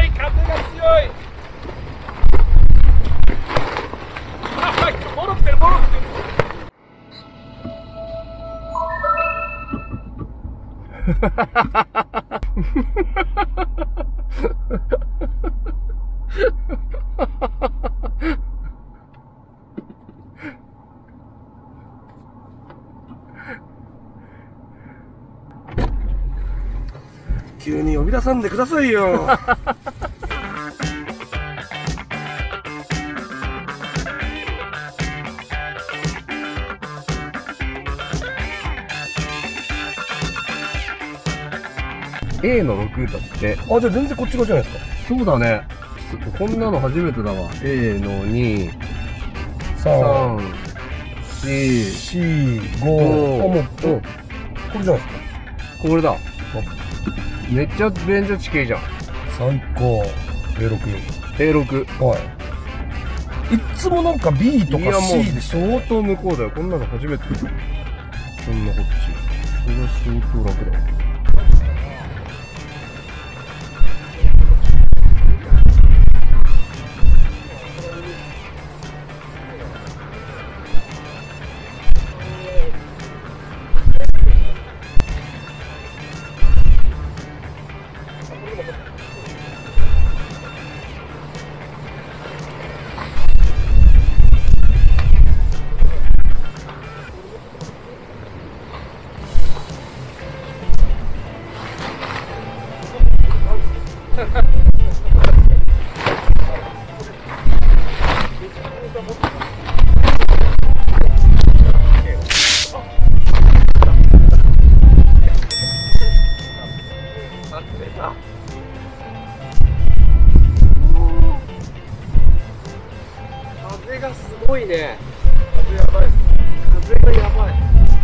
い、風が強い。戻ってる戻ってる。 急に呼び出さんでくださいよ。 A の6だって。 あ、じゃあ全然こっち側じゃないですか。 そうだね。こんなの初めてだわ。A の2、 3、 3、4、 4、5。あ、もう、これじゃないですか。 これだ。めっちゃ便所地形じゃん。 最高。A6。 A6。 はい。いっつもなんか B とか C でしょ。 相当向こうだよ。こんなの初めて。こんなこっち。これは相当楽だわ。 風がすごいね。風やばいっす。風がやばい。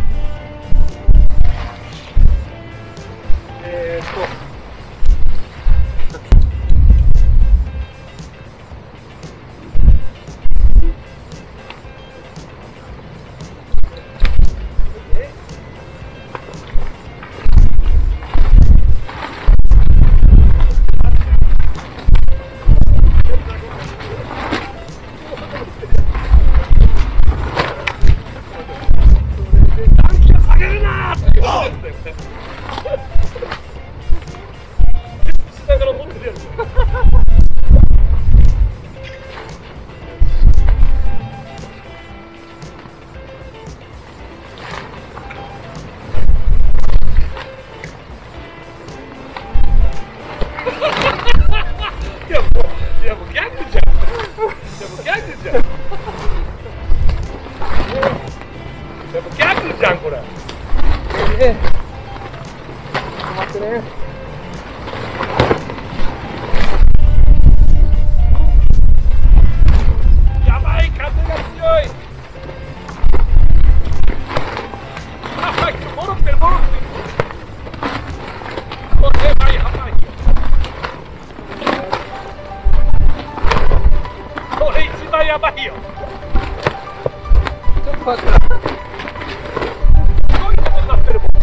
いやもうギャグじゃん。いやもうギャグじゃん。いやもうギャグじゃんこれ。止まってね。やばい、風が強い。やばい、戻ってる戻ってる。これやばいやばい。これ一番やばいよ。ちょっと待って。すごいことになってるもん。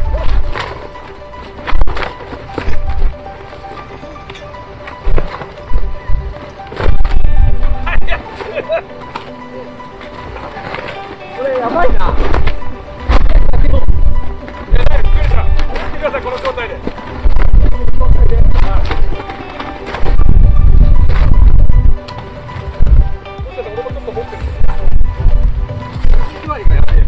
これやばいな。びっくりした。見てくださいこの状態で。俺もちょっと持ってる。1割がやべえ。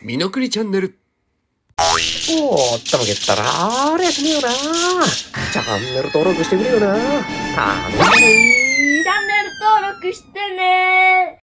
みのくりチャンネル。おーったまげったら、あれやしねえよな。チャンネル登録してくれよな。頼んだね。 チャンネル登録してね